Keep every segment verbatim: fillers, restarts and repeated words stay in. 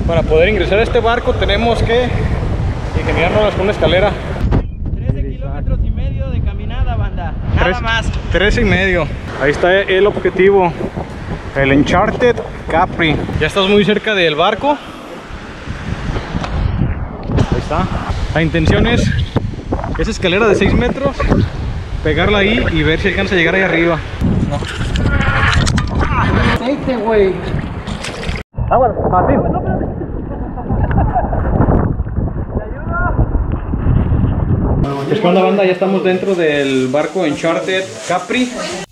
Para poder ingresar a este barco tenemos que ingeniárnoslas con una escalera. trece kilómetros y medio de caminada, banda. Nada Tres, más. trece y medio. Ahí está el objetivo. El Uncharted Capri. Ya estás muy cerca del barco. Ahí está. La intención es esa escalera de seis metros, pegarla ahí y ver si alcanza a llegar ahí arriba. No. Aceite, güey. Agua, Martín. Pues qué onda, banda, ya estamos dentro del barco Uncharted Capri.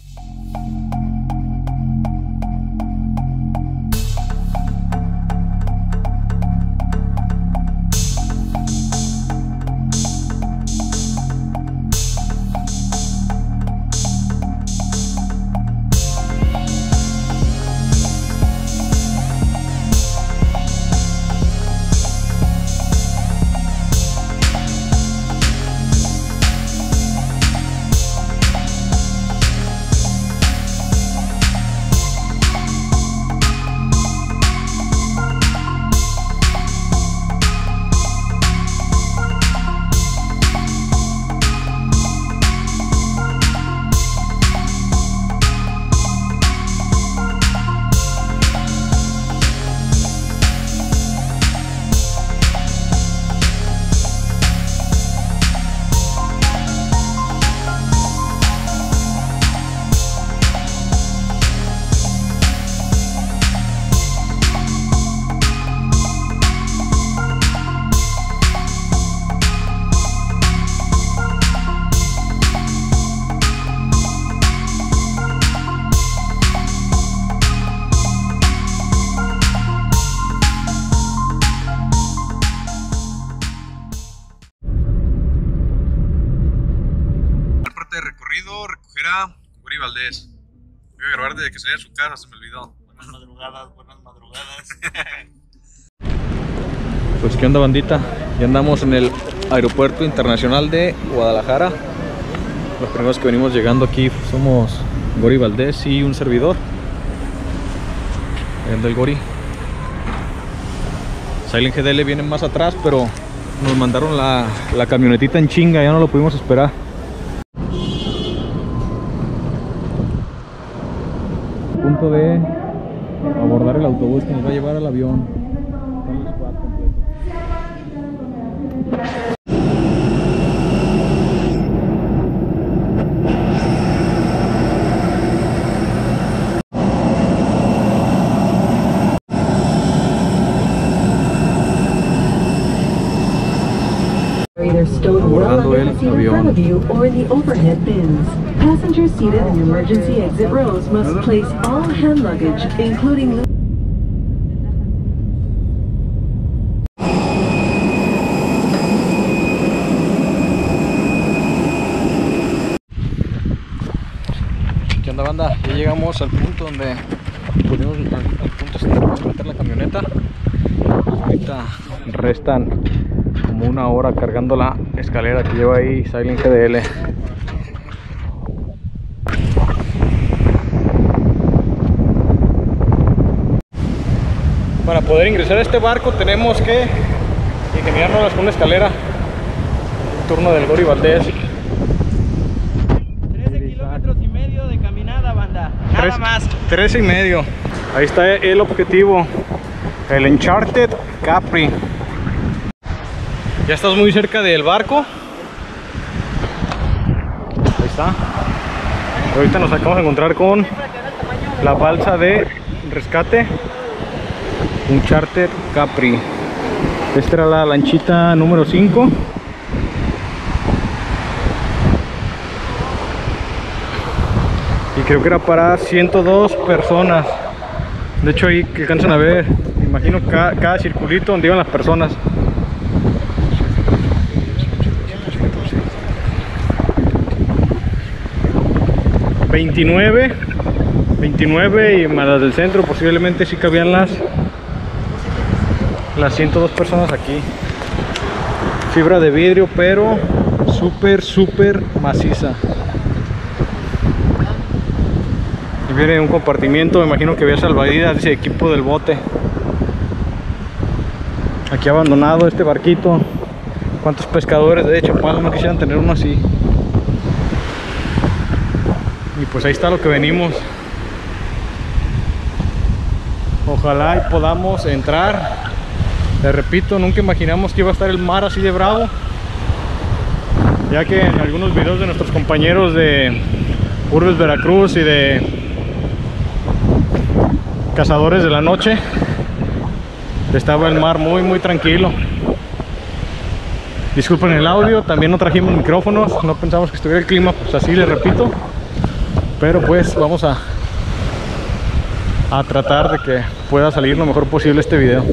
De recorrido, recoger a Gori Valdés. Voy a grabar desde que salí de su casa, se me olvidó. Buenas madrugadas, buenas madrugadas. Pues qué onda, bandita, ya andamos en el aeropuerto internacional de Guadalajara. Los primeros que venimos llegando aquí somos Gori Valdés y un servidor. Ahí anda el Gori. Silent G D L viene más atrás, pero nos mandaron la, la camionetita en chinga, ya no lo pudimos esperar. Punto de abordar el autobús que nos va a llevar al avión. Abordando el avión. Passengers seated in emergency exit rows must place all hand luggage, including ¿Qué onda, banda? Ya llegamos al punto donde pudimos, al, al punto donde podemos meter la camioneta. Ahorita restan como una hora cargando la escalera que lleva ahí Silent G D L. Para poder ingresar a este barco tenemos que ingeniárnoslas con una escalera. El turno del Gori Valdés. trece kilómetros y medio de caminada, banda. Nada más. trece y medio. Ahí está el objetivo. El Uncharted Capri. Ya estás muy cerca del barco. Ahí está. Ahorita nos acabamos de encontrar con la balsa de rescate Uncharted Capri. Esta era la lanchita número cinco. Y creo que era para ciento dos personas. De hecho ahí que alcanzan a ver, me imagino cada, cada circulito donde iban las personas. veintinueve, veintinueve y más las del centro, posiblemente sí cabían las las ciento dos personas aquí. Fibra de vidrio, pero súper súper maciza. Y viene un compartimiento, me imagino que había salvavidas, ese equipo del bote. aquí abandonado este barquito. Cuántos pescadores de Chapala no quisieran tener uno así. Y pues ahí está lo que venimos. Ojalá y podamos entrar. Les repito, nunca imaginamos que iba a estar el mar así de bravo, ya que en algunos videos de nuestros compañeros de Urbes Veracruz y de Cazadores de la Noche estaba el mar muy muy tranquilo. Disculpen el audio, también no trajimos micrófonos, no pensamos que estuviera el clima pues así, les repito, pero pues vamos a a tratar de que pueda salir lo mejor posible este video.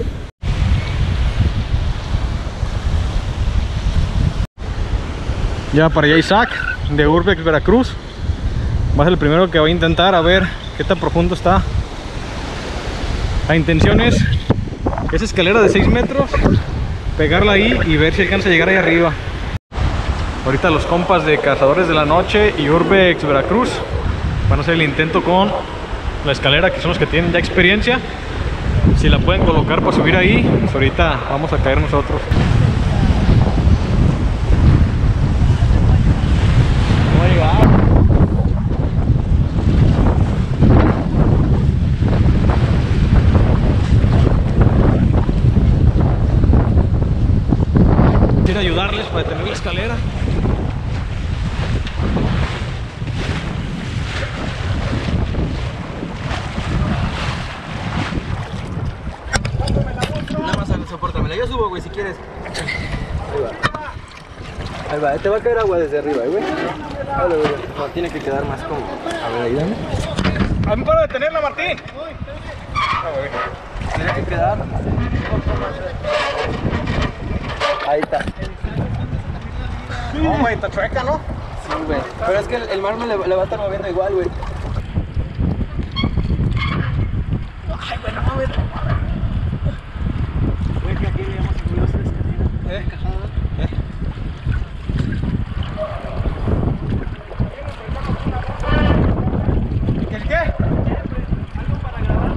Ya para allá Isaac de Urbex Veracruz va a ser el primero que va a intentar a ver qué tan profundo está. La intención es esa escalera de seis metros, pegarla ahí y ver si alcanza a llegar ahí arriba. Ahorita los compas de Cazadores de la Noche y Urbex Veracruz van a hacer el intento con la escalera, que son los que tienen ya experiencia. Si la pueden colocar para subir ahí, pues ahorita vamos a caer nosotros. No va a llegar. Quiero ayudarles para detener la escalera. Nada más soportamela, yo subo, güey, si quieres. Ahí va. Ahí va, te va a caer agua desde arriba, güey. Vale, güey. No, tiene que quedar más cómodo. A ver, ayúdame. A mí para detenerla, Martín. Tiene que quedar. Ahí está. No, güey, está chueca, ¿no? Sí, güey. Pero es que el, el mar me le, le va a estar moviendo igual, güey. Ay, güey, no mames. Güey, que aquí habíamos subido esa escalera. Eh, cajada. Eh. ¿El qué? ¿Algo para grabar?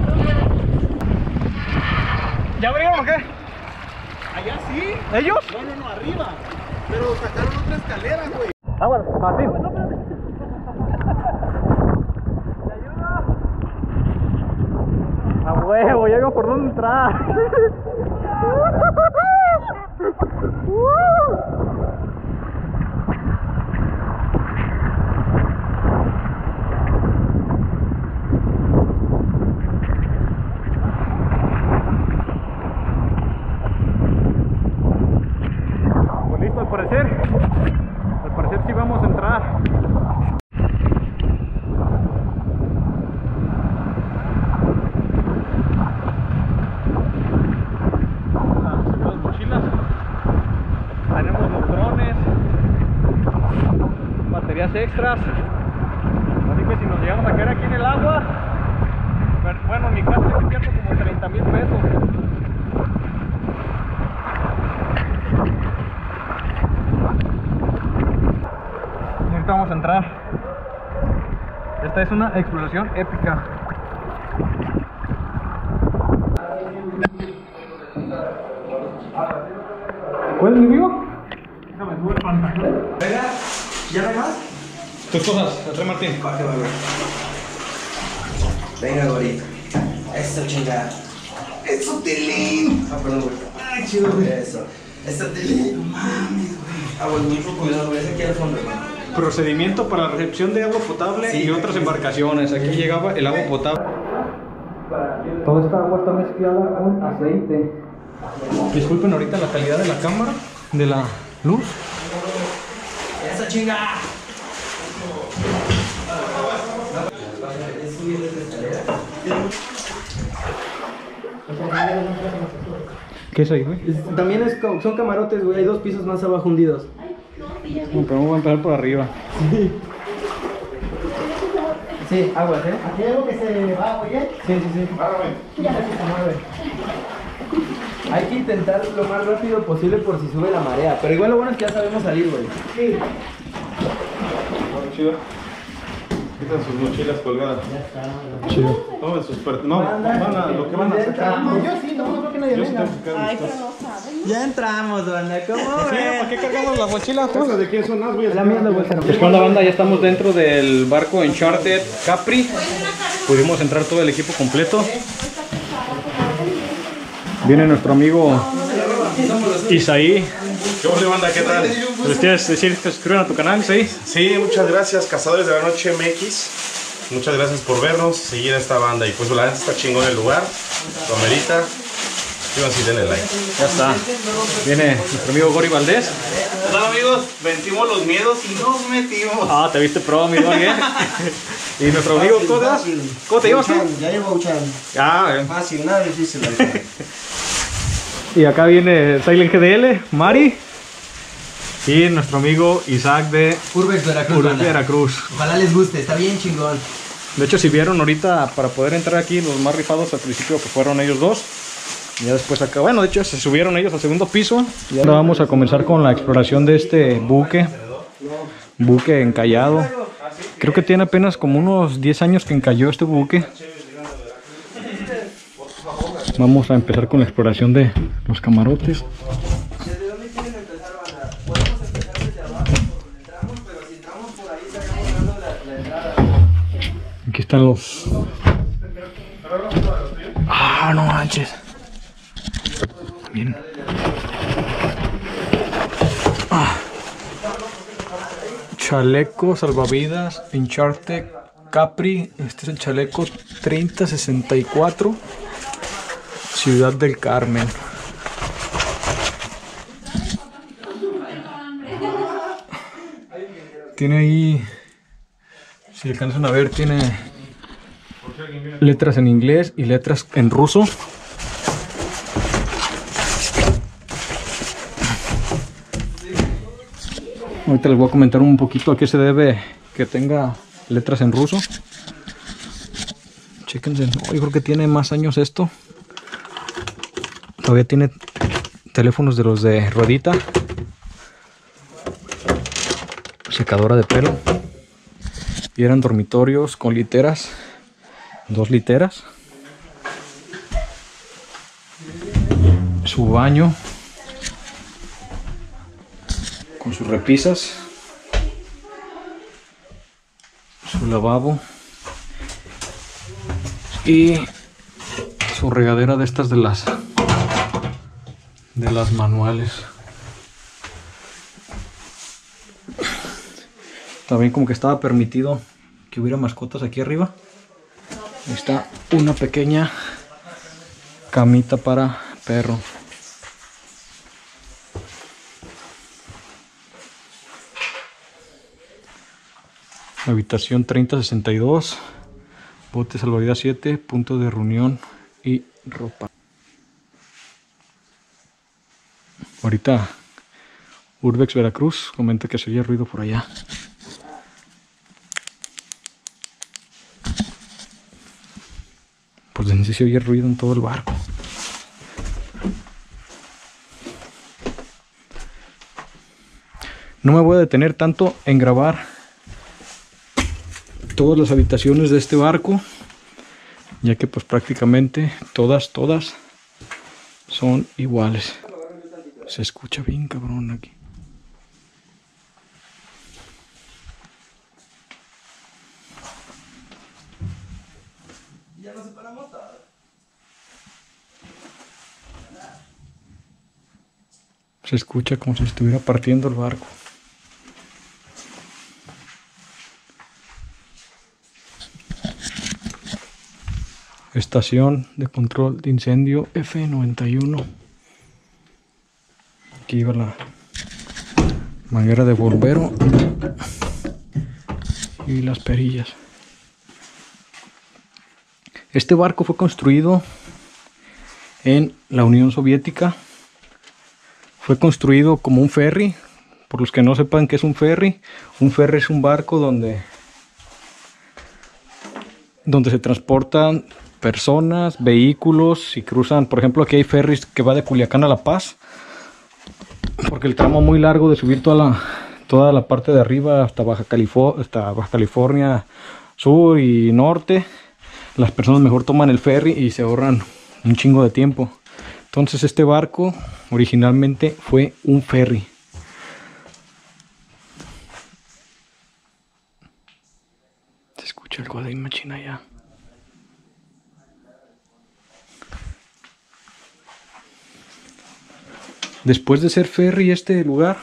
¿Ya abrieron o qué? Allá sí. ¿Ellos? No, no, no, arriba. Pero sacaron otra escalera, güey. Ah, bueno, Martín. A huevo, llega por dónde entrar. Pues listo, al parecer. Al parecer sí vamos a entrar. Las mochilas. Tenemos los drones, baterías extras. Así que si nos llegamos a caer aquí en el agua, bueno, en mi caso yo invierto como treinta mil pesos. Ahorita vamos a entrar. Esta es una exploración épica. ¿Puedes mi vivo? Déjame subir el pantalón. Venga, ¿ya no hay más? Tus cosas, atrás Martín. Venga, gorito. Eso, chingada. Eso, Tilín. Ah, perdón, güey. Ay, chido, güey. Eso. Eso, Tilín. No mames, güey. Ah, güey, mucho cuidado, güey. Es aquí al fondo, güey. Procedimiento para la recepción de agua potable Sí. y otras embarcaciones. Aquí llegaba el agua potable. Toda esta agua está mezclada con aceite. Disculpen ahorita la calidad de la cámara, de la luz. Eso, chingada. ¿Qué es ahí, güey? También es, co- son camarotes, güey. Hay dos pisos más abajo hundidos. No, pero vamos a empezar por arriba. Sí, aguas, ¿eh? ¿Aquí hay algo que se va, oye? Sí, sí, sí. Ya no se mueve. Hay que intentar lo más rápido posible por si sube la marea. Pero igual lo bueno es que ya sabemos salir, güey. Sí. Chido. Quitan sus mochilas colgadas. Chido. Tomen sus per- No, van a, lo que van a sacar. Yo sí, no, no creo que nadie venga. Ay, pero no saben. Ya entramos, banda. ¿Cómo ¿Para ven? qué cargamos la mochila? ¿De quién son las? Voy a La mía es la bolsa. Pues cuando banda, ya estamos dentro del barco Uncharted Capri. Pudimos entrar todo el equipo completo. Viene nuestro amigo Isaí. ¿Qué onda, banda? ¿Qué tal? ¿Les quieres decir que se suscriban a tu canal, Isaí? Sí, muchas gracias, Cazadores de la Noche M X. Muchas gracias por vernos, seguir a esta banda. Y pues la gente está chingón el lugar, lo amerita. Suscríbanse y denle like. Ya está. Viene nuestro amigo Gori Valdés. Hola, amigos. Vencimos los miedos y nos metimos. Ah, te viste pro, amigo, bien. Y nuestro amigo Codas. ¿Cómo te llamas tú? Ya llevo Uchan. Ah, bien. Fácil, nada difícil. Y acá viene Silent G D L, Mari. Y nuestro amigo Isaac de Urbex Veracruz. Urbex banda. Veracruz. Ojalá les guste, está bien chingón. De hecho, si vieron ahorita para poder entrar aquí, los más rifados al principio que fueron ellos dos. Ya después acá, bueno, de hecho se subieron ellos al segundo piso. Y ahora vamos a comenzar con la exploración de este buque. Buque encallado. Creo que tiene apenas como unos diez años que encalló este buque. Vamos a empezar con la exploración de los camarotes. ¿Desde dónde quieren empezar, banda? Podemos empezar desde abajo donde entramos, pero si entramos por ahí estaríamos dando la, la entrada. Aquí están los... Ah, no manches. Bien. Ah. Chaleco salvavidas Uncharted Capri. Este es el chaleco treinta sesenta y cuatro. Ciudad del Carmen. Tiene ahí, si alcanzan a ver, tiene letras en inglés y letras en ruso. Ahorita les voy a comentar un poquito a qué se debe que tenga letras en ruso. Chéquense, oh, yo creo que tiene más años esto. Todavía tiene teléfonos de los de ruedita. Secadora de pelo. Y eran dormitorios con literas. Dos literas. Su baño. Con sus repisas. Su lavabo. Y su regadera de estas de las de las manuales. También como que estaba permitido que hubiera mascotas aquí arriba. Ahí está una pequeña camita para perro. Habitación treinta sesenta y dos. Bote salvavidas siete. Punto de reunión y ropa. Ahorita Urbex Veracruz comenta que se oye ruido por allá. Pues en sí se oye ruido en todo el barco. No me voy a detener tanto en grabar todas las habitaciones de este barco, ya que pues prácticamente todas, todas son iguales. Se escucha bien cabrón aquí. Ya nos separamos todos. Se escucha como si estuviera partiendo el barco. Estación de control de incendio F noventa y uno. Aquí iba la manguera de bombero y las perillas. Este barco fue construido en la Unión Soviética. Fue construido como un ferry. Por los que no sepan qué es un ferry, un ferry es un barco donde, donde se transportan personas, vehículos y cruzan. Por ejemplo, aquí hay ferries que va de Culiacán a La Paz, porque el tramo muy largo de subir toda la, toda la parte de arriba hasta Baja California, hasta Baja California Sur y Norte, las personas mejor toman el ferry y se ahorran un chingo de tiempo. Entonces este barco originalmente fue un ferry. Se escucha algo de machina allá. Después de ser ferry, este lugar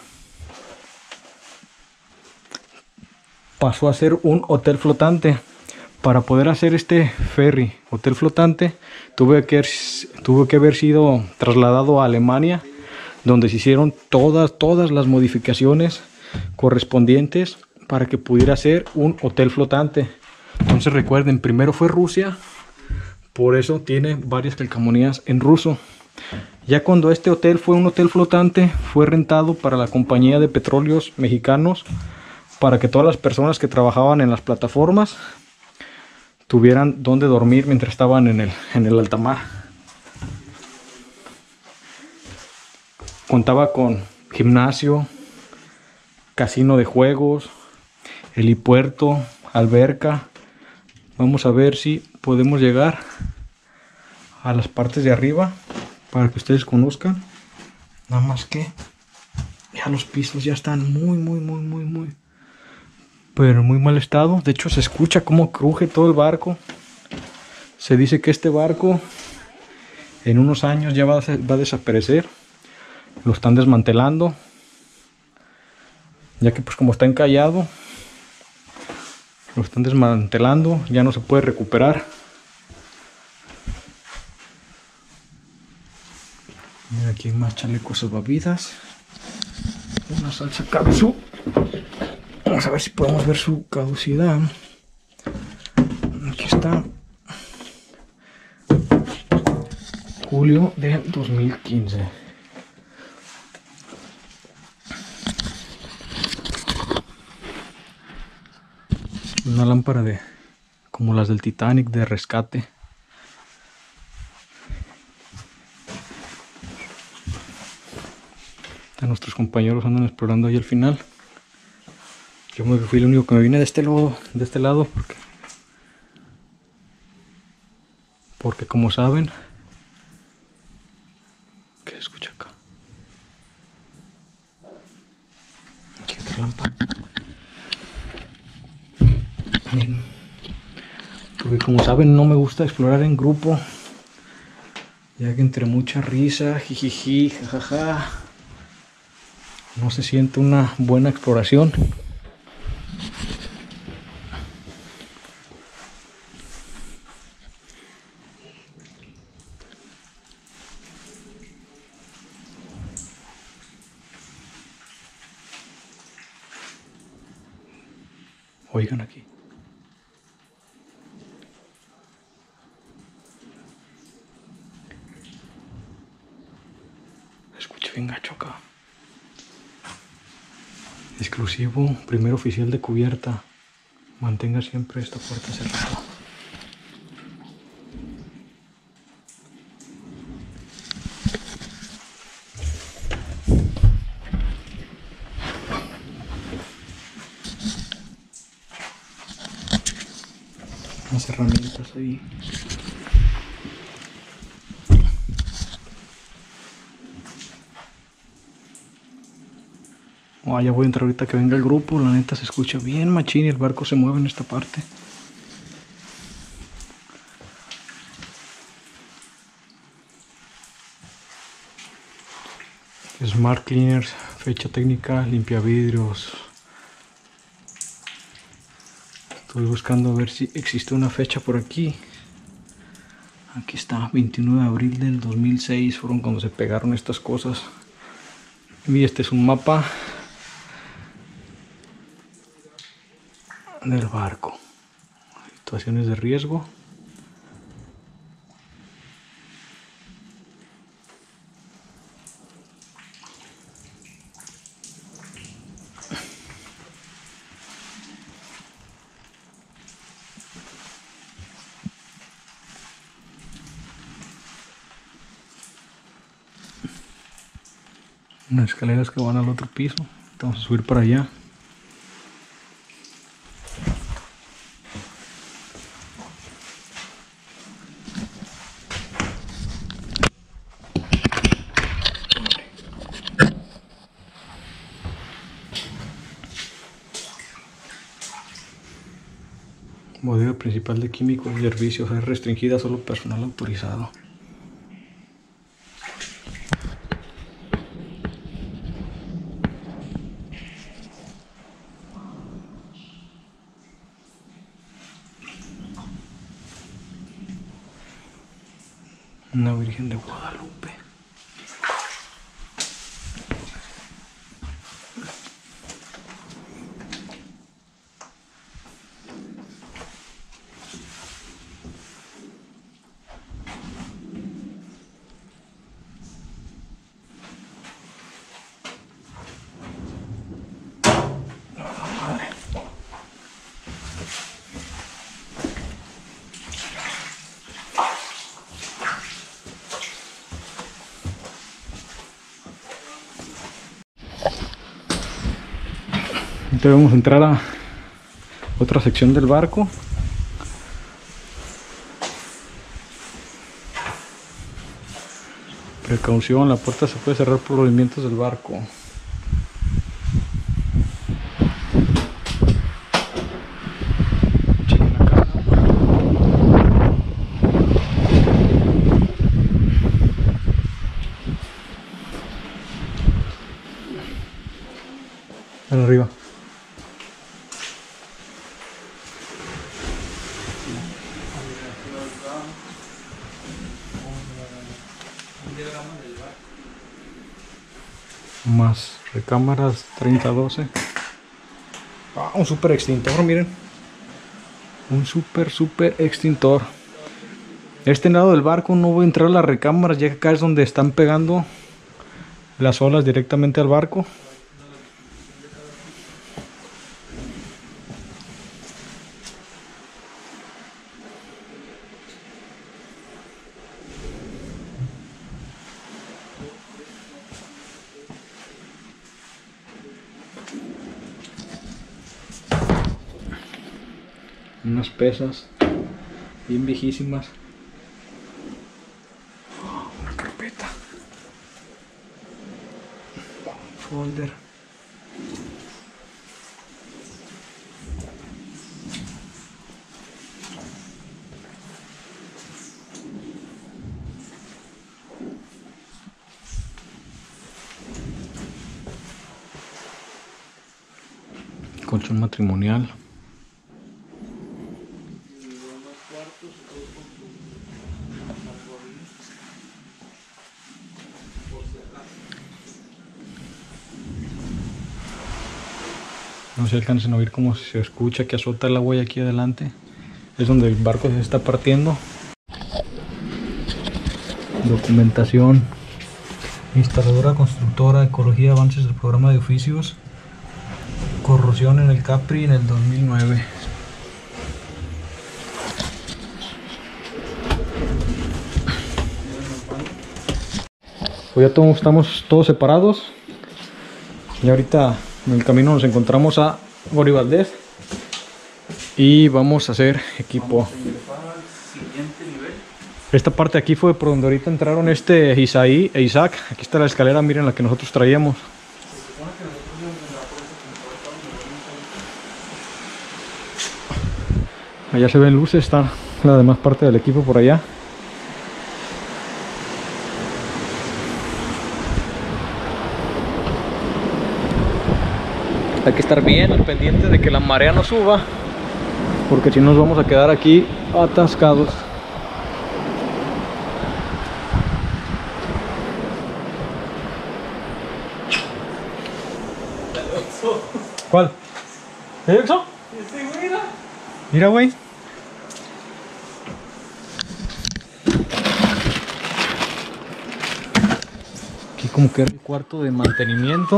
pasó a ser un hotel flotante. Para poder hacer este ferry, hotel flotante, tuve que, tuve que haber sido trasladado a Alemania, donde se hicieron todas, todas las modificaciones correspondientes para que pudiera ser un hotel flotante. Entonces recuerden, primero fue Rusia, por eso tiene varias calcamonías en ruso. Ya cuando este hotel fue un hotel flotante, fue rentado para la compañía de petróleos mexicanos, para que todas las personas que trabajaban en las plataformas tuvieran donde dormir mientras estaban en el, en el alta mar. Contaba con gimnasio, casino de juegos, helipuerto, alberca. Vamos a ver si podemos llegar a las partes de arriba para que ustedes conozcan. Nada más que ya los pisos ya están muy, muy, muy, muy, muy pero muy mal estado. De hecho se escucha cómo cruje todo el barco. Se dice que este barco en unos años ya va a, va a desaparecer. Lo están desmantelando, ya que pues como está encallado, lo están desmantelando, ya no se puede recuperar. Mira, aquí hay más chalecos salvavidas, una salsa capsu. Vamos a ver si podemos ver su caducidad. Aquí está. Julio de dos mil quince. Una lámpara de como las del Titanic de rescate. Nuestros compañeros andan explorando ahí al final. Yo me fui el único que me vine de este lado, de este lado porque, porque como saben, ¿qué se escucha acá? Aquí otra lámpara. Porque como saben no me gusta explorar en grupo, ya que entre mucha risa, jijiji, jajaja, no se siente una buena exploración. Oigan aquí. Escuche bien gacho acá. Exclusivo, primer oficial de cubierta. Mantenga siempre esta puerta cerrada. Unas herramientas ahí. Oh, ya voy a entrar ahorita que venga el grupo. La neta se escucha bien machín y el barco se mueve en esta parte. Smart Cleaners, fecha técnica, limpia vidrios. Estoy buscando a ver si existe una fecha por aquí. Aquí está, veintinueve de abril del dos mil seis fueron cuando se pegaron estas cosas. Y este es un mapa del barco. Situaciones de riesgo. Unas escaleras que van al otro piso. Vamos a subir para allá. Bodega principal de químicos y servicios es restringida a solo personal autorizado. Una Virgen de Guadalupe. Debemos entrar a otra sección del barco. Precaución, la puerta se puede cerrar por los movimientos del barco. Chequen la carga. Ven arriba. Más recámaras treinta doce. Ah, un super extintor, miren. Un super super extintor. Este lado del barco no voy a entrar a las recámaras, ya que acá es donde están pegando las olas directamente al barco. Unas pesas bien viejísimas. Oh, una carpeta. Folder. Colchón matrimonial. No se alcancen a oír cómo se escucha que azota el agua aquí adelante. Es donde el barco se está partiendo. Documentación. Instaladora, constructora, ecología, avances del programa de oficios. Corrosión en el Capri en el dos mil nueve. Pues ya todos, estamos todos separados. Y ahorita en el camino nos encontramos a Gori Valdés. Y vamos a hacer equipo. Esta parte aquí fue por donde ahorita entraron este Isaí e Isaac. Aquí está la escalera, miren la que nosotros traíamos. Allá se ven luces, está la demás parte del equipo por allá. Hay que estar bien al pendiente de que la marea no suba, porque si no nos vamos a quedar aquí atascados. ¿Cuál? ¿El Exo? Mira, güey. Aquí como que era el cuarto de mantenimiento.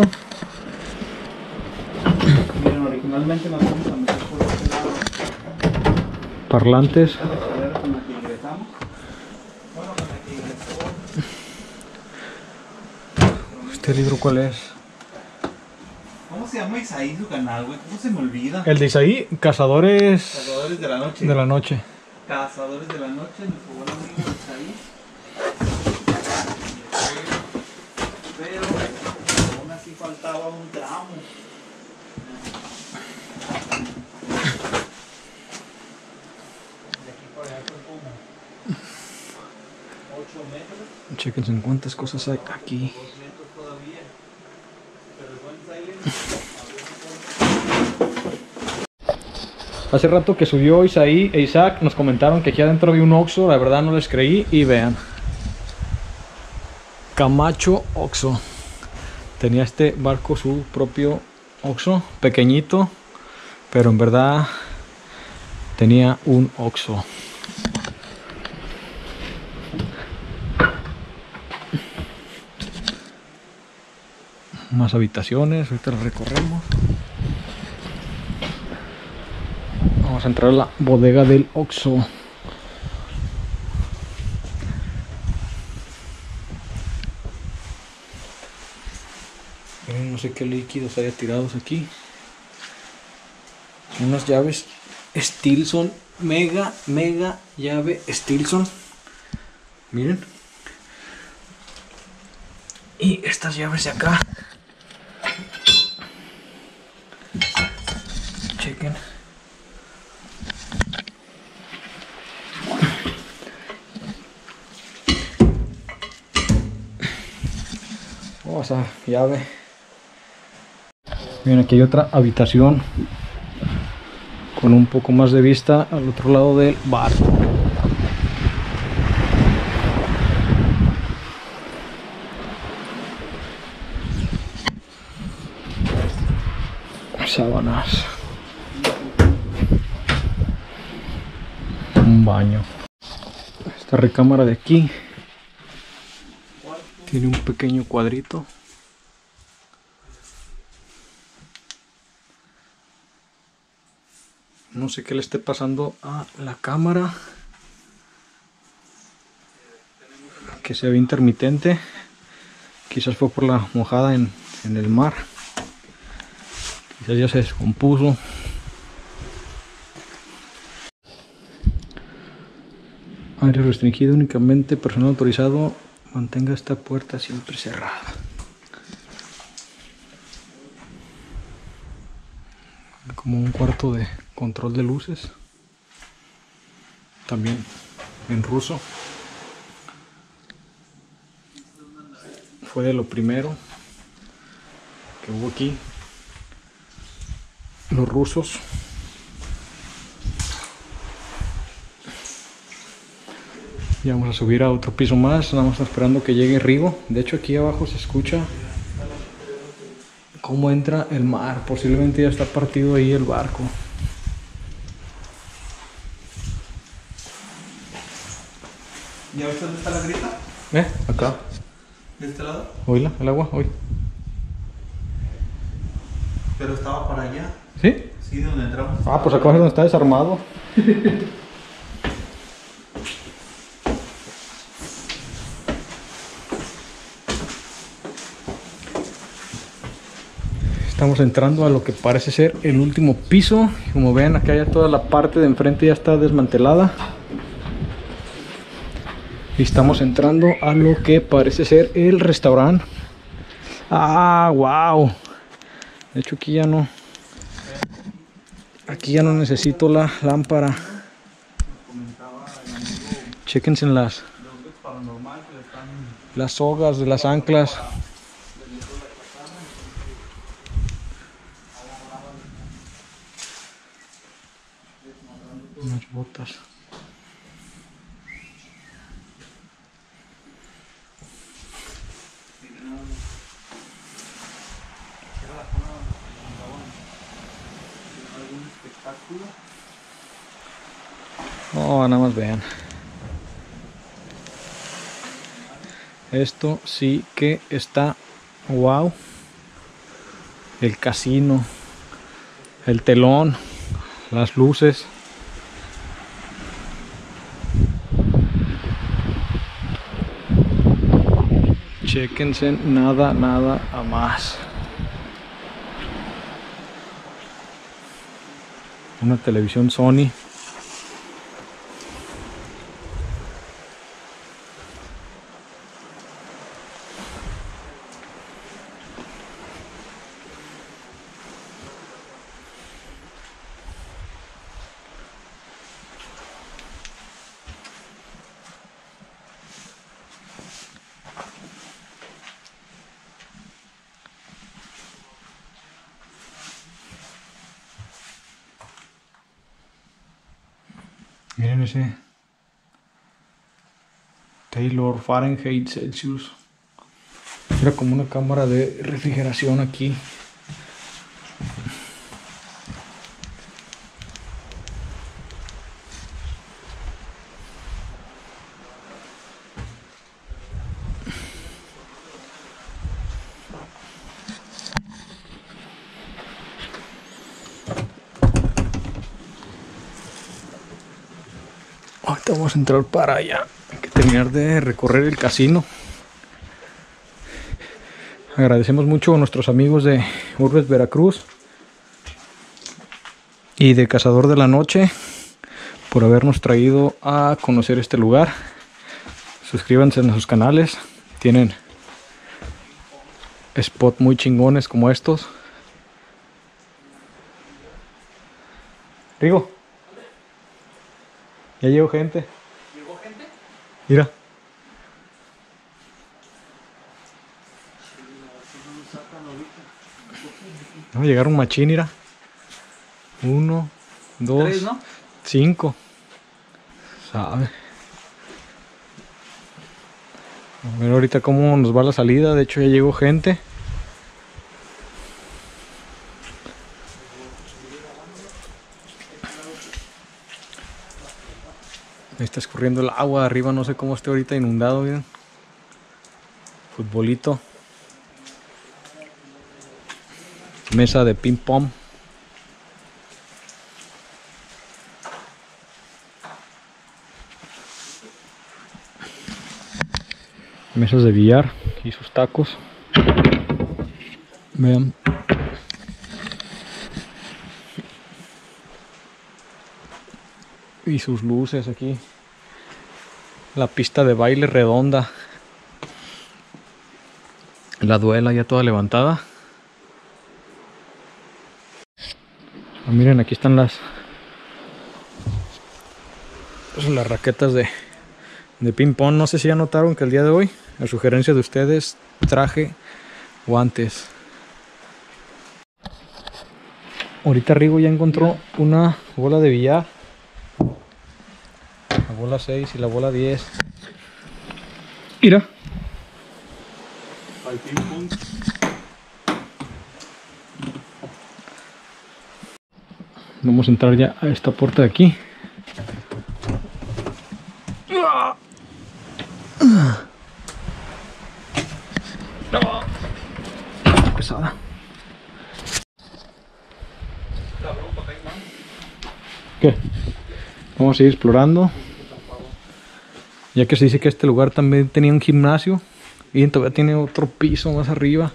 Miren, originalmente nos vamos a meter por este lado. Parlantes. Esta es la escalera con la que ingresamos. Bueno, con la que ingresó. ¿Este libro cuál es? ¿Cómo se llama Isaí su canal, güey? ¿Cómo se me olvida? El de Isaí, Cazadores Cazadores de la Noche. de la Noche. Cazadores de la Noche, nuestro buen amigo Isaí. Pero aún así faltaba un tramo. Chéquense en cuántas cosas hay aquí. Hace rato que subió Isaí e Isaac nos comentaron que aquí adentro había un Oxxo. La verdad no les creí y vean. Camacho Oxxo. Tenía este barco su propio Oxxo, pequeñito, pero en verdad tenía un Oxxo. Más habitaciones, ahorita las recorremos. Vamos a entrar a la bodega del Oxxo. Miren, no sé qué líquidos haya tirados aquí. Unas llaves Stilson, mega, mega llave Stilson. Miren. Y estas llaves de acá. Chequen. Oh, esa llave. Miren, aquí hay otra habitación con un poco más de vista al otro lado del barco. Sábanas. Un baño. Esta recámara de aquí tiene un pequeño cuadrito. No sé qué le esté pasando a la cámara, que se ve intermitente. Quizás fue por la mojada en, en el mar. Quizás ya se descompuso. Aire restringido únicamente, personal autorizado. Mantenga esta puerta siempre cerrada. Como un cuarto de control de luces. También en ruso. Fue de lo primero que hubo aquí. Los rusos. Ya vamos a subir a otro piso más. Nada más esperando que llegue Rigo. De hecho, aquí abajo se escucha cómo entra el mar. Posiblemente ya está partido ahí el barco. ¿Ya ves dónde está la grita? ¿Eh? Acá. ¿De este lado? Oíla, el agua, hoy. Pero estaba para allá. ¿Sí? Sí, donde entramos. Ah, pues acá es donde está desarmado. Estamos entrando a lo que parece ser el último piso. Como ven, acá ya toda la parte de enfrente ya está desmantelada. Y estamos entrando a lo que parece ser el restaurante. Ah, wow. De hecho aquí ya no. Aquí ya no necesito la lámpara. Chéquense en las las sogas de las anclas. Unas botas. Oh, nada más vean. Esto sí que está wow. El casino, el telón, las luces. Chéquense, nada, nada a más. Una televisión Sony. Miren ese Taylor Fahrenheit Celsius. Era como una cámara de refrigeración aquí. Ahorita vamos a entrar para allá. Hay que terminar de recorrer el casino. Agradecemos mucho a nuestros amigos de Urbes Veracruz y de Cazador de la Noche por habernos traído a conocer este lugar. Suscríbanse en sus canales. Tienen spots muy chingones como estos. Rigo, ya llegó gente. ¿Llegó gente? Mira. No, llegaron machín, mira. Uno, dos, Tres, ¿no? cinco. Sabe. A ver ahorita cómo nos va la salida. De hecho ya llegó gente. Ahí está escurriendo el agua arriba. No sé cómo esté ahorita inundado. Miren. Futbolito. Mesa de ping pong. Mesas de billar y sus tacos. Vean. Y sus luces aquí. La pista de baile redonda. La duela ya toda levantada. Ah, miren, aquí están las las raquetas de, de ping pong. No sé si ya notaron que el día de hoy, a sugerencia de ustedes, traje guantes. Ahorita Rigo ya encontró una bola de billar, la bola seis y la bola diez. Mira. Al ping pong. Vamos a entrar ya a esta puerta de aquí. Pesada. ¿Qué? Vamos a seguir explorando. Ya que se dice que este lugar también tenía un gimnasio y todavía tiene otro piso más arriba.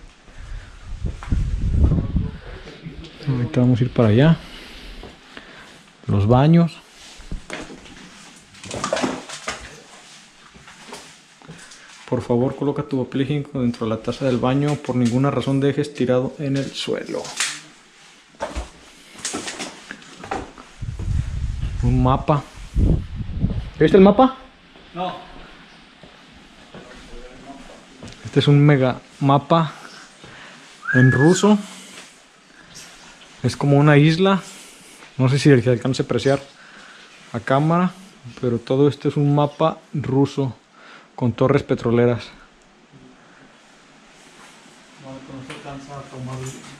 Ahorita vamos a ir para allá. Los baños. Por favor, coloca tu papel higiénico dentro de la taza del baño. Por ninguna razón dejes tirado en el suelo. Un mapa. ¿Viste el mapa? No. Este es un mega mapa en ruso. Es como una isla. No sé si se alcanza a apreciar a cámara, pero todo esto es un mapa ruso con torres petroleras. No, no se alcanza a tomar.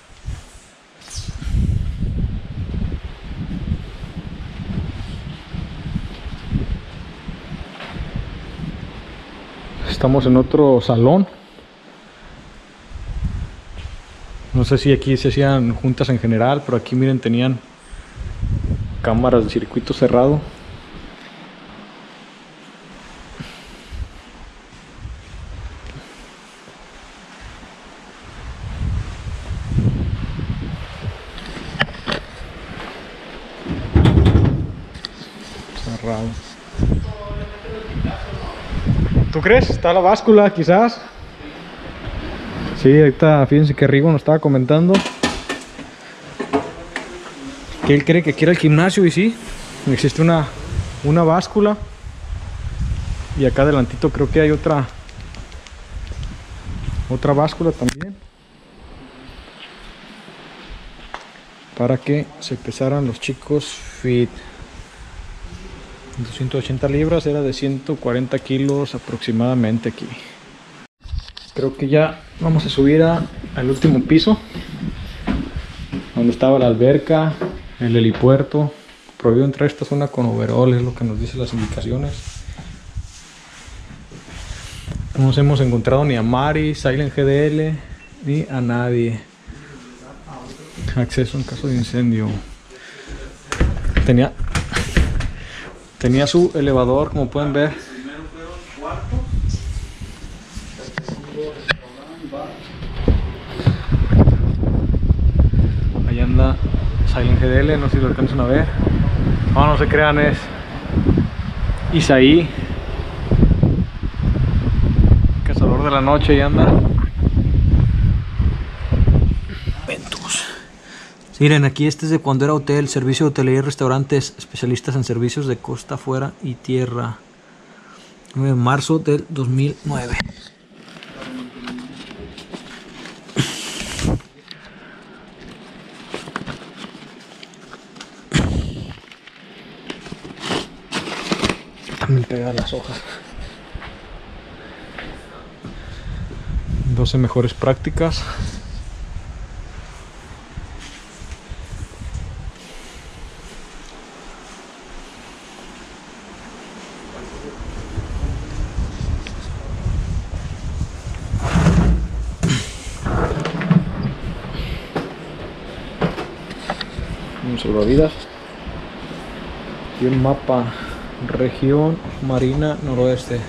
Estamos en otro salón. No sé si aquí se hacían juntas en general, pero aquí miren, tenían cámaras de circuito cerrado. Cerrado. ¿Tú crees? Está la báscula, quizás. Sí, ahorita fíjense que Rigo nos estaba comentando que él cree que quiere el gimnasio, y sí, existe una, una báscula. Y acá adelantito creo que hay otra otra báscula también, para que se pesaran los chicos fit. ciento ochenta libras, era de ciento cuarenta kilos aproximadamente aquí. Creo que ya vamos a subir a, al último piso, donde estaba la alberca, el helipuerto. Prohibido entrar a esta zona con overall, es lo que nos dicen las indicaciones. No nos hemos encontrado ni a Mari, Silent G D L, ni a nadie. Acceso en caso de incendio. Tenía, tenía su elevador, como pueden ver. Ahí anda Silent G D L, no sé si lo alcanzan a ver. No, no se crean, es Isaí, cazador de la noche, y anda. Ventus. Miren, aquí este es de cuando era hotel, servicio de hotelería y restaurantes, especialistas en servicios de costa, afuera y tierra. nueve de marzo del dos mil nueve. También pega las hojas. doce mejores prácticas. Un salvavidas y un mapa. Región Marina Noroeste.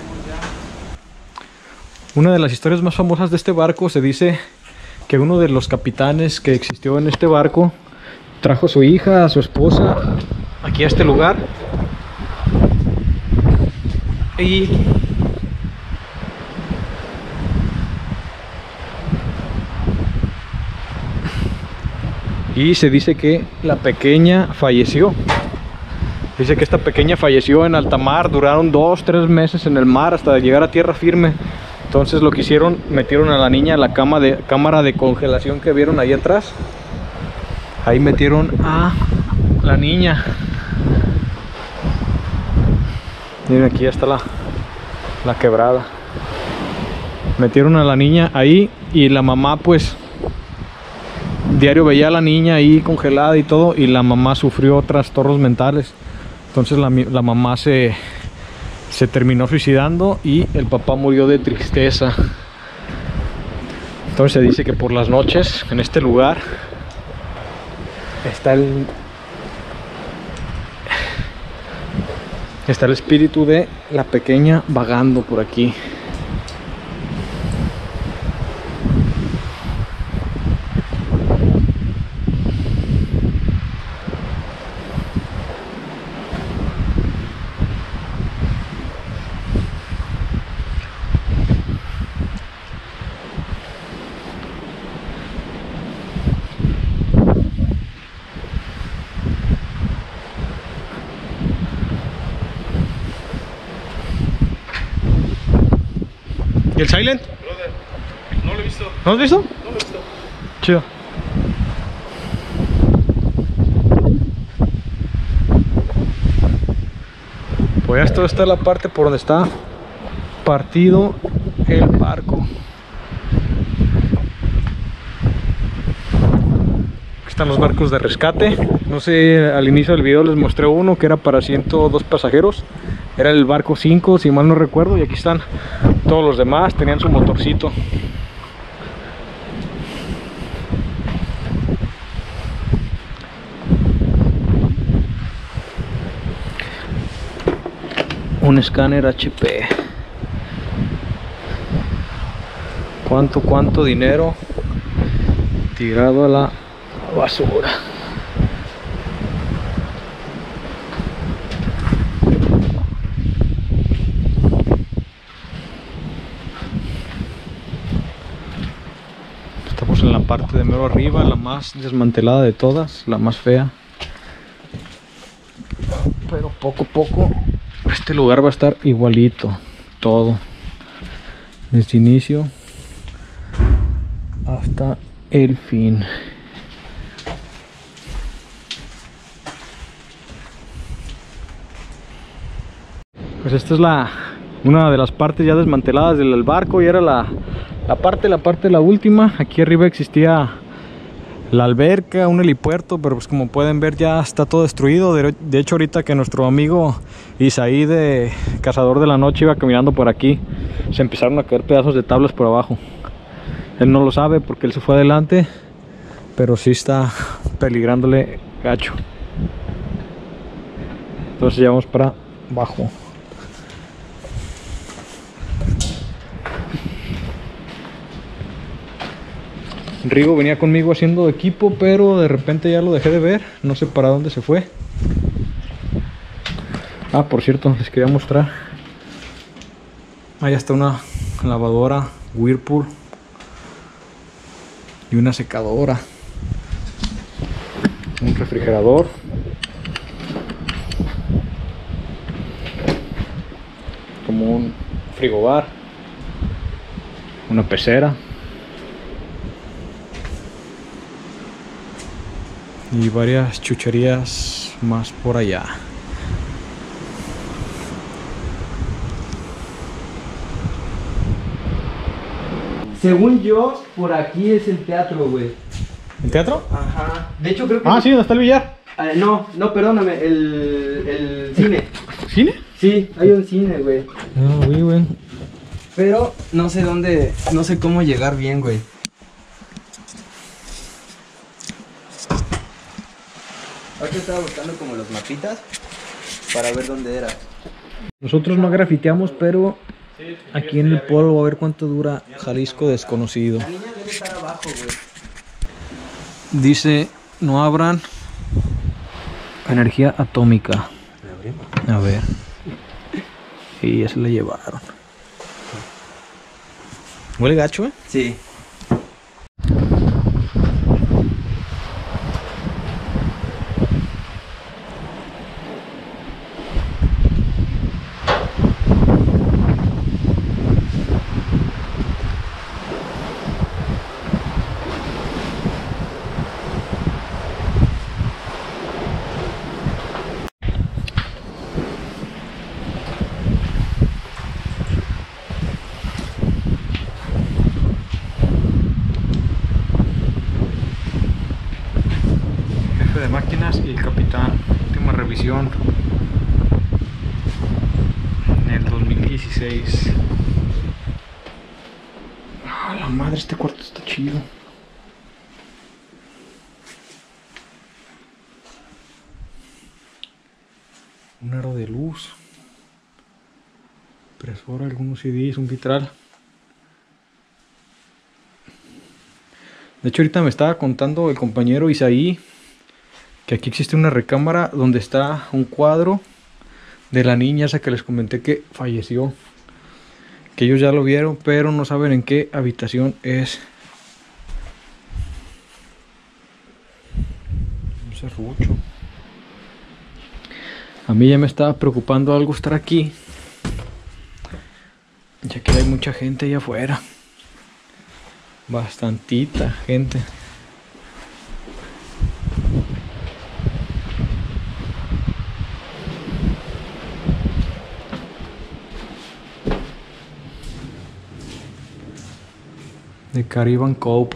Una de las historias más famosas de este barco, se dice que uno de los capitanes que existió en este barco trajo a su hija, a su esposa aquí a este lugar y y se dice que la pequeña falleció. Dice que esta pequeña falleció en alta mar, duraron dos, tres meses en el mar hasta llegar a tierra firme. Entonces lo que hicieron, metieron a la niña a la cama de, cámara de congelación que vieron ahí atrás. Ahí metieron a la niña. Miren, aquí ya está la, la quebrada. Metieron a la niña ahí y la mamá pues diario veía a la niña ahí congelada y todo, y la mamá sufrió trastornos mentales. Entonces la, la mamá se, se terminó suicidando y el papá murió de tristeza. Entonces se dice que por las noches en este lugar está el, está el espíritu de la pequeña vagando por aquí. ¿Y el Silent? Brother, no lo he visto. ¿No lo has visto? No lo he visto. Chido. Pues esto está la parte por donde está partido el barco. Aquí están los barcos de rescate. No sé, al inicio del video les mostré uno que era para ciento dos pasajeros. Era el barco cinco, si mal no recuerdo, y aquí están todos los demás, tenían su motorcito. Un escáner H P. ¿Cuánto, cuánto dinero tirado a la basura? Estamos en la parte de mero arriba, la más desmantelada de todas, la más fea. Pero poco a poco este lugar va a estar igualito, todo, desde inicio hasta el fin. Pues esta es la una de las partes ya desmanteladas del barco y era la, la parte, la parte, la última. Aquí arriba existía la alberca, un helipuerto, pero pues como pueden ver ya está todo destruido. De, de hecho ahorita que nuestro amigo Isaí de Cazador de la Noche iba caminando por aquí, se empezaron a caer pedazos de tablas por abajo. Él no lo sabe porque él se fue adelante, pero sí está peligrándole gacho. Entonces ya vamos para abajo. Rigo venía conmigo haciendo equipo, pero de repente ya lo dejé de ver. No sé para dónde se fue. Ah, por cierto, les quería mostrar. Ahí está una lavadora Whirlpool y una secadora, un refrigerador, como un frigobar, una pecera y varias chucherías más por allá. Según yo, por aquí es el teatro, güey. ¿El teatro? Ajá. De hecho, creo que... Ah, sí, ¿dónde está el billar? Eh, no, no, perdóname, el, el cine. ¿Cine? Sí, hay un cine, güey. No, güey, güey. Pero no sé dónde, no sé cómo llegar bien, güey. Ahorita estaba buscando como los mapitas para ver dónde era. Nosotros no grafiteamos, pero aquí en el polvo a ver cuánto dura Jalisco desconocido. La niña debe estar abajo, güey. Dice, no abran energía atómica. A ver. Y ya se la llevaron. Huele gacho, ¿eh? Sí. De máquinas y el capitán, última revisión en el dos mil dieciséis. Ah, la madre, este cuarto está chido. Un aro de luz, impresora, algunos C Ds, un vitral. De hecho ahorita me estaba contando el compañero Isaí que aquí existe una recámara donde está un cuadro de la niña esa que les comenté que falleció, que ellos ya lo vieron pero no saben en qué habitación es. Un serrucho. A mí ya me estaba preocupando algo estar aquí, ya que hay mucha gente allá afuera, bastantita gente. De Caribbean Cope.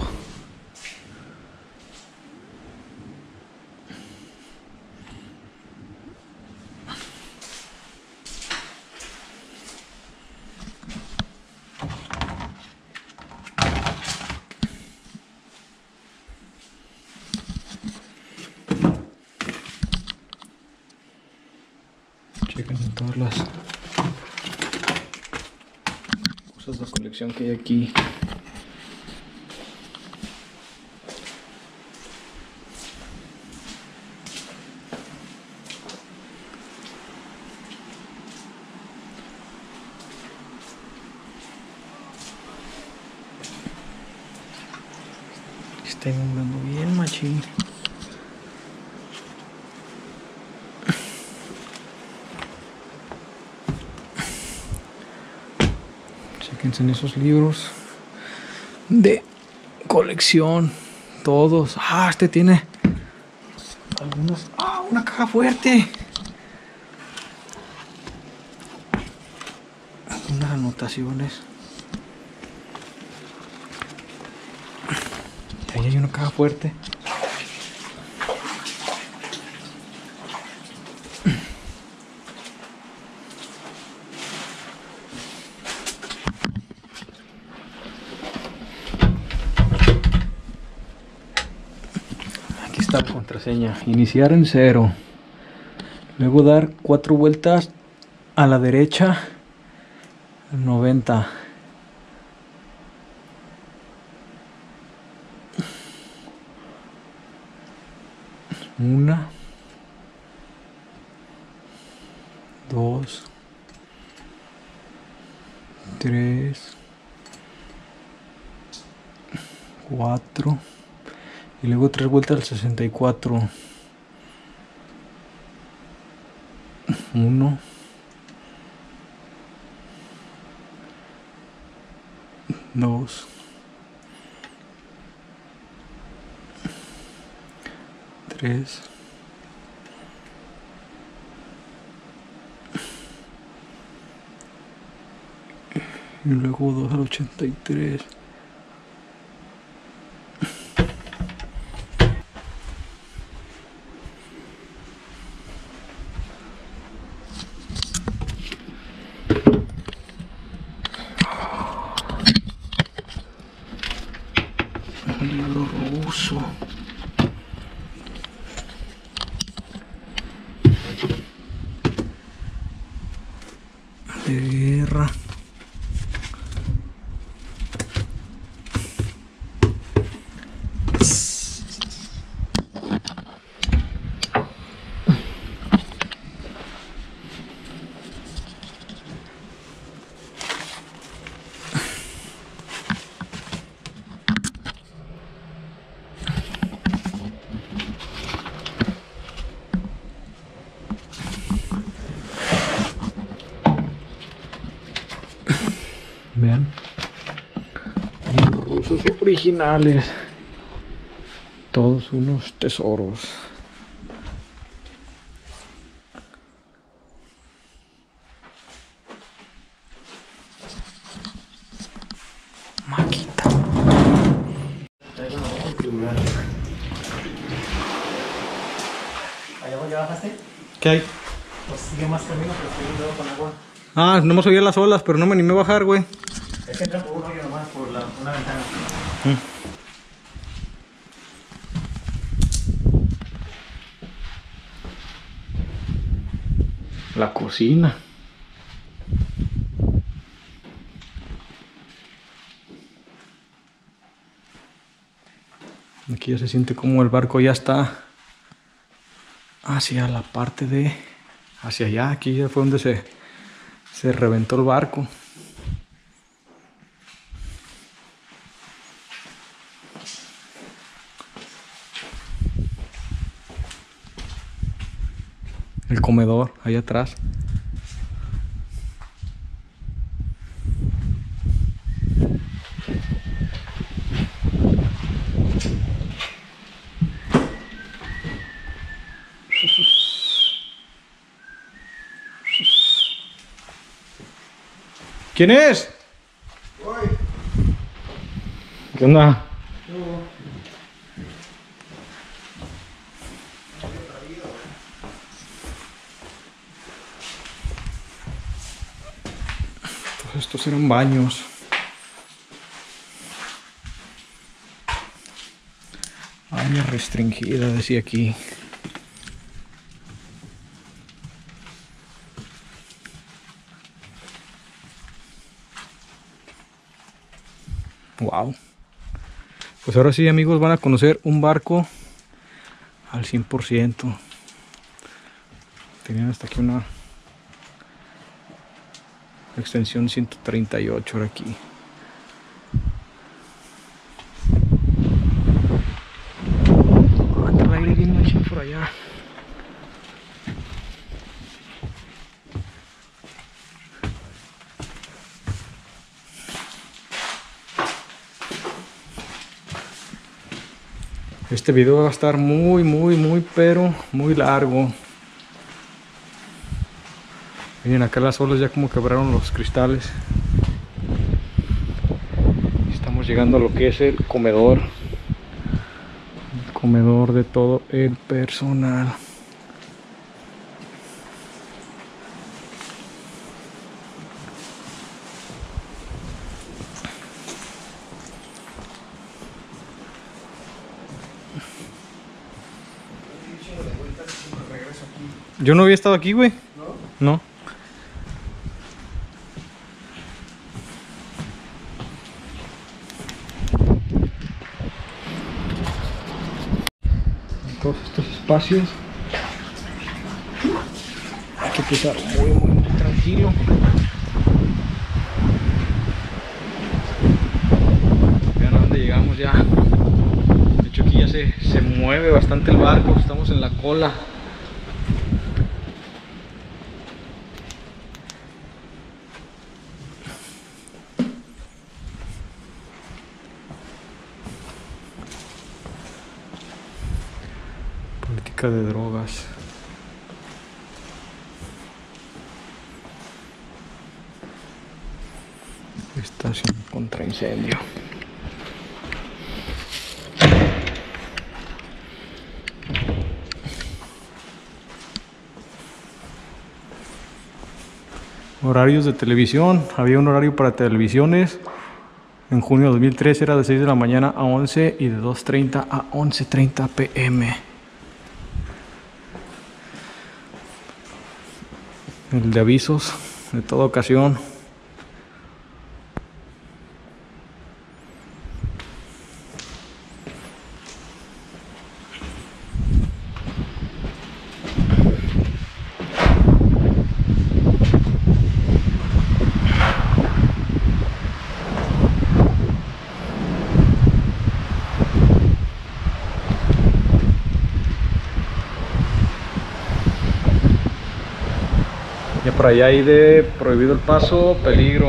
Chequen todas las cosas de colección que hay aquí. Está inundando bien, machín. Chequense en esos libros de colección. Todos. Ah, este tiene algunos. Ah, una caja fuerte. anotaciones. Ahí hay una caja fuerte. Aquí está la contraseña. Iniciar en cero. Luego dar cuatro vueltas a la derecha. noventa. Una. Dos. Tres. Cuatro. Y luego tres vueltas al sesenta y cuatro. Uno. Dos. Tres. Y luego dos al ochenta y tres. Un libro ruso. De guerra. Vean, los rusos originales, todos unos tesoros. Maquita. ¿Allá ya bajaste? ¿Qué hay? Pues sigue más camino, pero estoy luego con agua. Ah, no me subí a las olas, pero no me animé a bajar, güey. Es que entra por un hoyo nomás, por la, una ventana. La cocina. Aquí ya se siente como el barco ya está hacia la parte de... hacia allá. Aquí ya fue donde se, se reventó el barco. El comedor, ahí atrás. ¿Quién es? ¿Qué onda? Pues estos eran baños. Área restringida, decía aquí. Wow. Pues ahora sí, amigos, van a conocer un barco al cien por ciento. Tenían hasta aquí una extensión ciento treinta y ocho ahora aquí. Ah, el aire bien machín por allá. Este video va a estar muy, muy, muy, pero muy largo. Miren, acá las olas ya como quebraron los cristales. Estamos llegando a lo que es el comedor. El comedor de todo el personal. Yo no había estado aquí, güey. ¿No? No. Todos estos espacios hay que pisar muy, muy, muy tranquilo. Vean a dónde llegamos ya. De hecho, aquí ya se, se mueve bastante el barco. Estamos en la cola. Política de drogas. Estación contra incendio. Horarios de televisión. Había un horario para televisiones. En junio de dos mil trece era de seis de la mañana a once y de dos treinta a once treinta pm. El de avisos de toda ocasión. Ya por allá hay de prohibido el paso, peligro.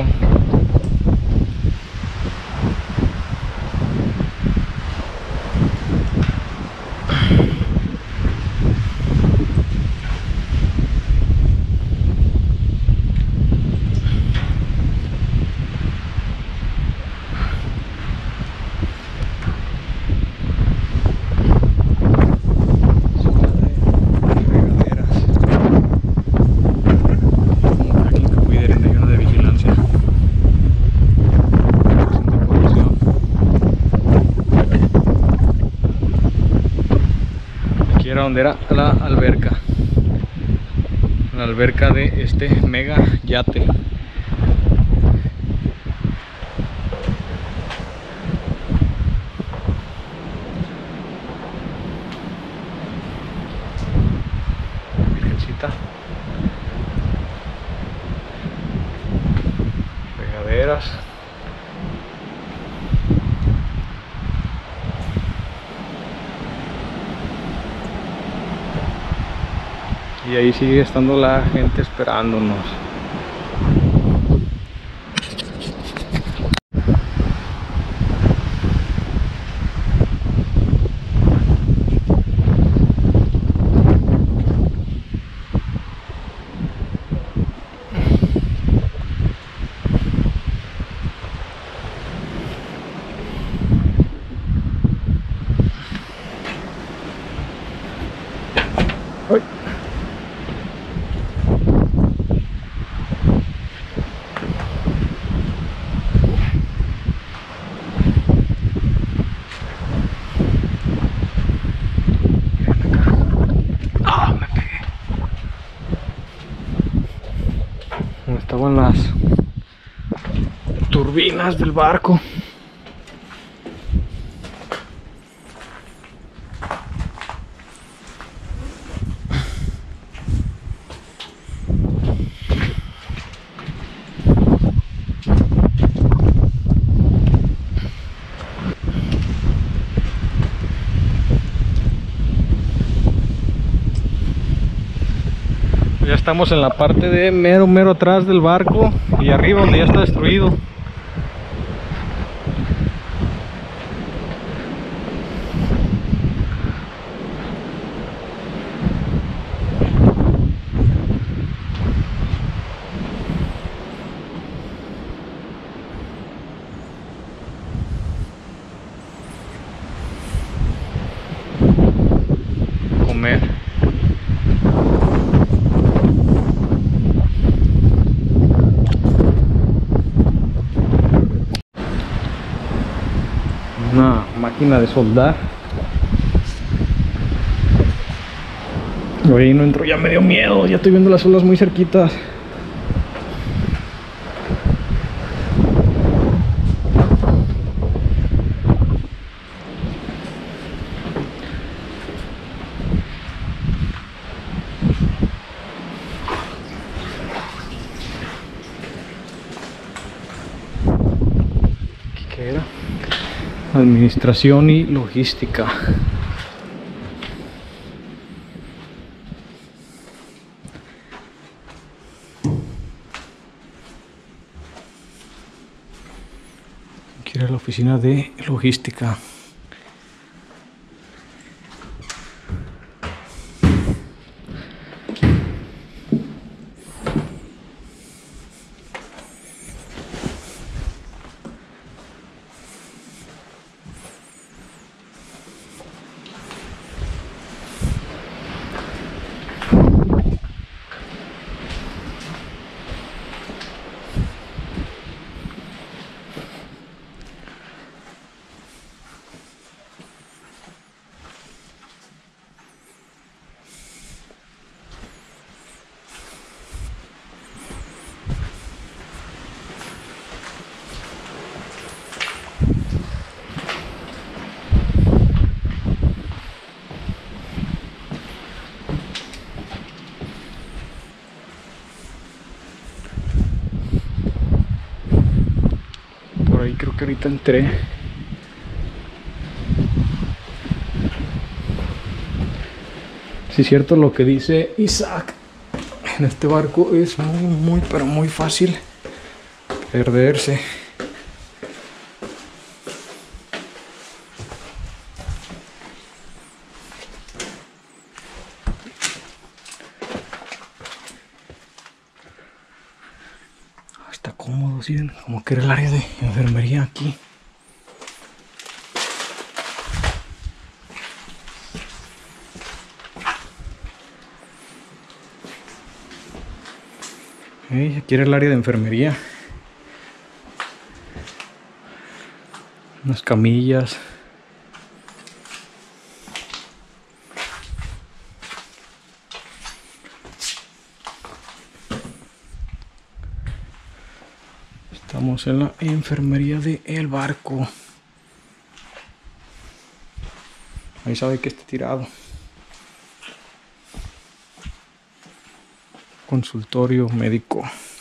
Donde era la alberca, la alberca de este mega yate. Virgencita, regaderas. Y ahí sigue estando la gente esperándonos. ¡Ay! Estaban las turbinas del barco. Ya estamos en la parte de mero mero atrás del barco y arriba donde ya está destruido. Una máquina de soldar. Ahí no entro, ya me dio miedo, ya estoy viendo las olas muy cerquitas. ¿Qué era? Administración y logística. Aquí era la oficina de logística. Por ahí creo que ahorita entré. Sí, es cierto lo que dice Isaac. En este barco es muy, muy, pero muy fácil perderse. Está cómodo, ¿sí? Como que era el área de enfermería aquí. Hey, aquí era el área de enfermería. Unas camillas. Estamos en la enfermería del barco. Ahí sabe que está tirado. Consultorio médico.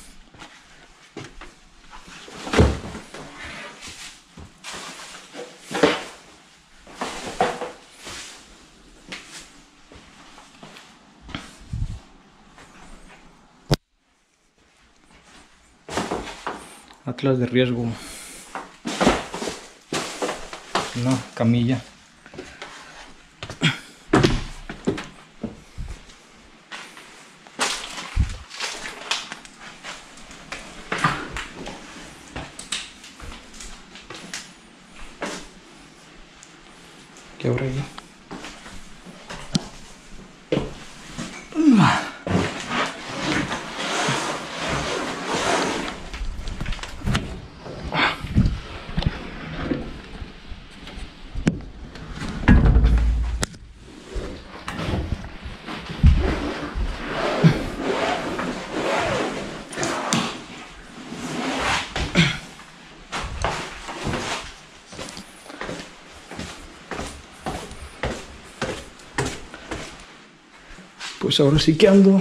Atlas de riesgo. Una camilla. ¿Qué habrá ahí? Pues ahora sí que ando.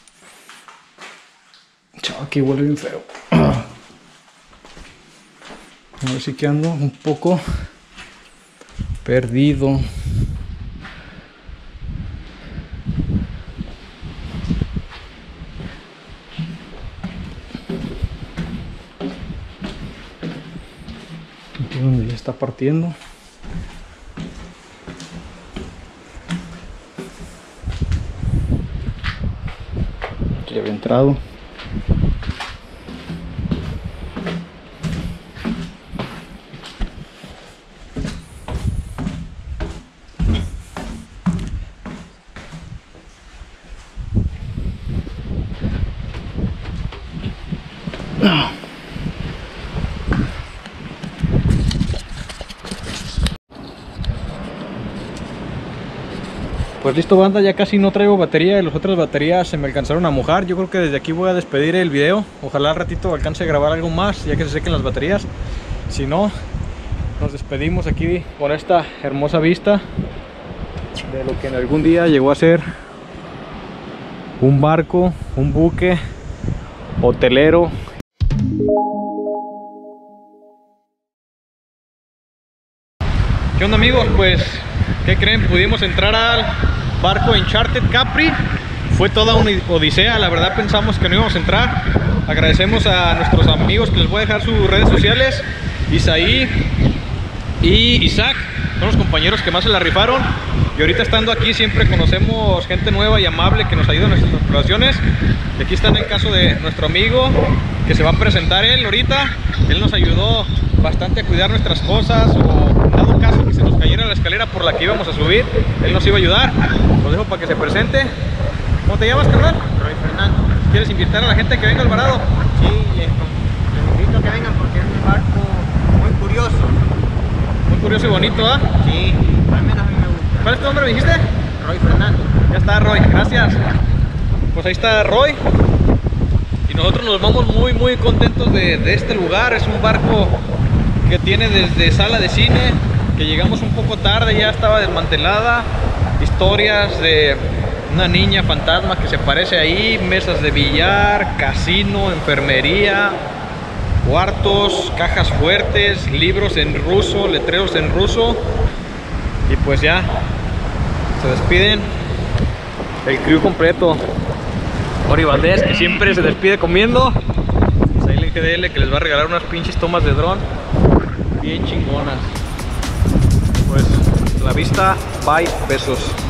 Chao, aquí huele bien feo. Ahora sí que ando un poco perdido. Aquí es donde ya está partiendo. Aquí había entrado. Pues listo, banda, ya casi no traigo batería y las otras baterías se me alcanzaron a mojar. Yo creo que desde aquí voy a despedir el video. Ojalá al ratito alcance a grabar algo más ya que se sequen las baterías. Si no, nos despedimos aquí con esta hermosa vista de lo que en algún día llegó a ser un barco, un buque hotelero. ¿Qué onda, amigos? Pues, ¿qué creen? Pudimos entrar al barco Enchanted Capri. Fue toda una odisea, la verdad pensamos que no íbamos a entrar. Agradecemos a nuestros amigos que les voy a dejar sus redes sociales, Isaí y Isaac, son los compañeros que más se la rifaron. Y ahorita estando aquí siempre conocemos gente nueva y amable que nos ayuda en nuestras exploraciones. Y aquí está en el caso de nuestro amigo que se va a presentar él ahorita. Él nos ayudó bastante a cuidar nuestras cosas, o dado caso que se nos cayera la escalera por la que íbamos a subir, él nos iba a ayudar. Lo dejo para que se presente. ¿Cómo te llamas, carnal? Roy Fernando. ¿Quieres invitar a la gente que venga al varado? Sí, les, les invito a que vengan porque es un barco muy curioso. Muy curioso y bonito, ¿ah? ¿eh? Sí, al menos a mí me gusta. ¿Cuál es tu nombre, me dijiste? Roy Fernando. Ya está, Roy, gracias. Pues ahí está Roy. Y nosotros nos vamos muy muy contentos de, de este lugar. Es un barco que tiene desde sala de cine, que llegamos un poco tarde, ya estaba desmantelada. Historias de una niña fantasma que se aparece ahí, mesas de billar, casino, enfermería, cuartos, cajas fuertes, libros en ruso, letreros en ruso. Y pues ya se despiden el crew completo. Ori Valdés, que siempre se despide comiendo. Pues ahí el G D L que les va a regalar unas pinches tomas de dron bien chingonas. Pues la vista, bye, besos.